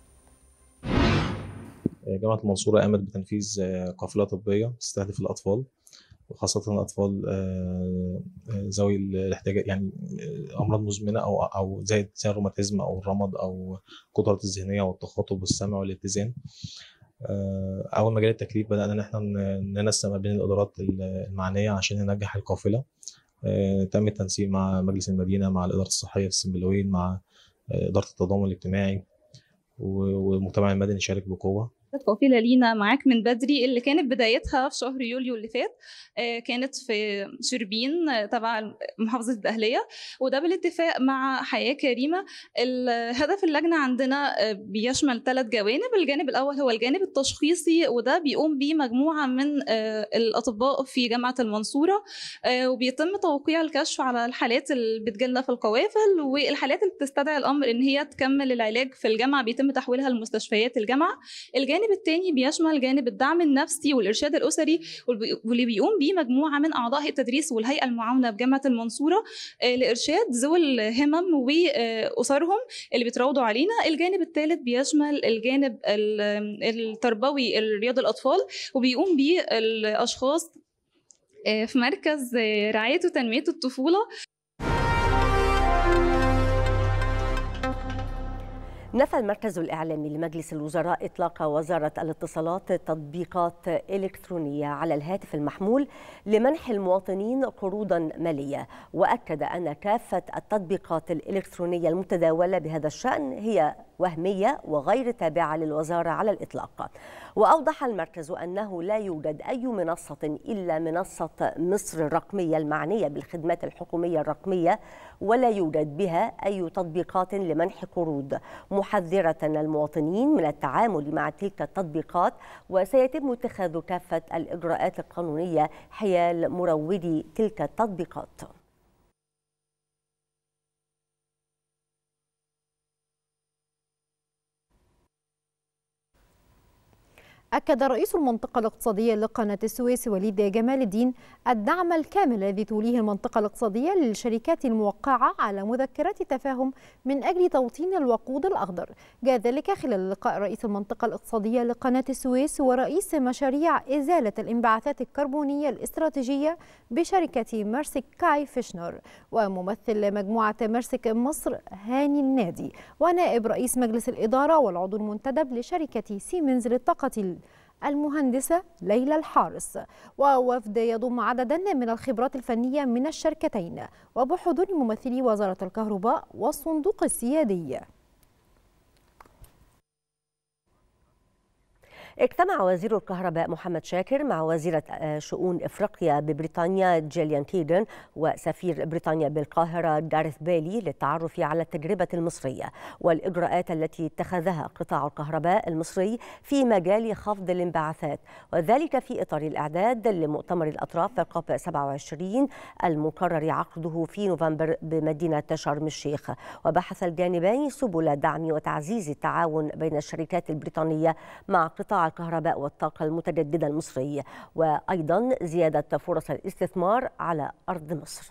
جامعة المنصورة قامت بتنفيذ قافلة طبية تستهدف الأطفال، وخاصة الأطفال ذوي الاحتياجات، يعني أمراض مزمنة أو زي الروماتيزم أو الرمد أو القدرات الذهنية والتخاطب والسمع والاتزان. أول ما جالي التكليف بدأنا إن إحنا ننسق ما بين الإدارات المعنية عشان ننجح القافلة. تم التنسيق مع مجلس المدينة، مع الإدارة الصحية في السنبلاوين، مع إدارة التضامن الاجتماعي، والمجتمع المدني شارك بقوة. قافلة لينا معاك من بدري اللي كانت بدايتها في شهر يوليو اللي فات، كانت في شربين تبع محافظة الدقهلية، وده بالاتفاق مع حياة كريمة. الهدف اللجنة عندنا بيشمل 3 جوانب. الجانب الأول هو الجانب التشخيصي، وده بيقوم به مجموعة من الأطباء في جامعة المنصورة، وبيتم توقيع الكشف على الحالات اللي بتجيلنا في القوافل، والحالات اللي بتستدعي الأمر إن هي تكمل العلاج في الجامعة بيتم تحويلها لمستشفيات الجامعة. الجانب الثاني بيشمل جانب الدعم النفسي والإرشاد الأسري، واللي بيقوم به مجموعة من أعضاء التدريس والهيئة المعاونة بجامعة المنصورة لإرشاد ذوي الهمم وأسرهم اللي بتراودوا علينا. الجانب الثالث بيشمل الجانب التربوي رياض الأطفال، وبيقوم به الأشخاص في مركز رعاية وتنمية الطفولة. نفى المركز الإعلامي لمجلس الوزراء إطلاق وزارة الاتصالات تطبيقات إلكترونية على الهاتف المحمول لمنح المواطنين قروضا مالية، وأكد أن كافة التطبيقات الإلكترونية المتداولة بهذا الشأن هي وهمية وغير تابعة للوزارة على الإطلاق. وأوضح المركز أنه لا يوجد أي منصة إلا منصة مصر الرقمية المعنية بالخدمات الحكومية الرقمية، ولا يوجد بها أي تطبيقات لمنح قروض، محذرة المواطنين من التعامل مع تلك التطبيقات، وسيتم اتخاذ كافة الإجراءات القانونية حيال مروجي تلك التطبيقات. أكد رئيس المنطقة الاقتصادية لقناة السويس وليد جمال الدين الدعم الكامل الذي توليه المنطقة الاقتصادية للشركات الموقعة على مذكرات تفاهم من أجل توطين الوقود الأخضر. جاء ذلك خلال لقاء رئيس المنطقة الاقتصادية لقناة السويس ورئيس مشاريع إزالة الانبعاثات الكربونية الاستراتيجية بشركة ميرسك كاي فيشنر وممثل مجموعة ميرسك مصر هاني النادي ونائب رئيس مجلس الإدارة والعضو المنتدب لشركة سيمنز للطاقة المهندسة ليلى الحارس، ووفد يضم عددا من الخبرات الفنية من الشركتين وبحضور ممثلي وزارة الكهرباء والصندوق السيادي. اجتمع وزير الكهرباء محمد شاكر مع وزيرة شؤون إفريقيا ببريطانيا جيليان كيدن وسفير بريطانيا بالقاهرة جاريث بيلي للتعرف على التجربة المصرية والإجراءات التي اتخذها قطاع الكهرباء المصري في مجال خفض الانبعاثات، وذلك في إطار الإعداد لمؤتمر الأطراف كوب 27 المقرر عقده في نوفمبر بمدينة شرم الشيخ. وبحث الجانبان سبل دعم وتعزيز التعاون بين الشركات البريطانية مع قطاع الكهرباء والطاقة المتجددة المصري، وأيضا زيادة فرص الاستثمار على أرض مصر.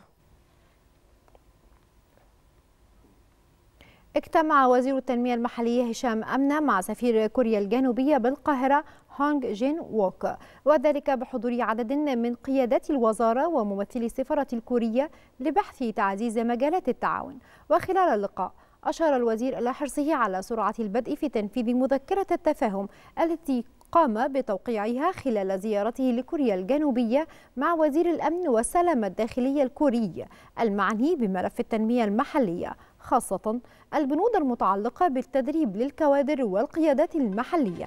اجتمع وزير التنمية المحلية هشام أمنة مع سفير كوريا الجنوبية بالقاهرة هونغ جين ووك، وذلك بحضور عدد من قيادات الوزارة وممثلي السفارة الكورية لبحث تعزيز مجالات التعاون. وخلال اللقاء أشار الوزير إلى حرصه على سرعة البدء في تنفيذ مذكرة التفاهم التي قام بتوقيعها خلال زيارته لكوريا الجنوبية مع وزير الأمن والسلامة الداخلية الكوري المعني بملف التنمية المحلية، خاصة البنود المتعلقة بالتدريب للكوادر والقيادات المحلية.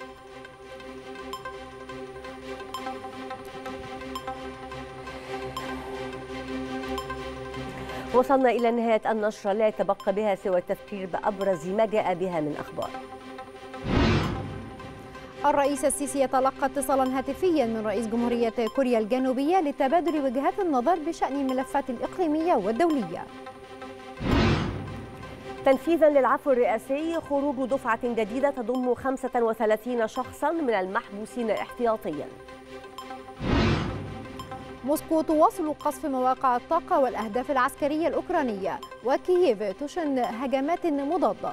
وصلنا إلى نهاية النشرة، لا يتبقى بها سوى التذكير بأبرز ما جاء بها من أخبار. الرئيس السيسي يتلقى اتصالا هاتفيا من رئيس جمهورية كوريا الجنوبية لتبادل وجهات النظر بشأن الملفات الإقليمية والدولية. تنفيذا للعفو الرئاسي، خروج دفعة جديدة تضم 35 شخصا من المحبوسين احتياطيا. موسكو تواصل قصف مواقع الطاقة والأهداف العسكرية الأوكرانية، وكييف تشن هجمات مضادة.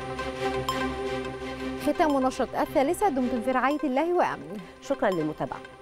ختام نشرة الثالثة، دمتم في رعاية الله وأمنه. شكرا للمتابعة.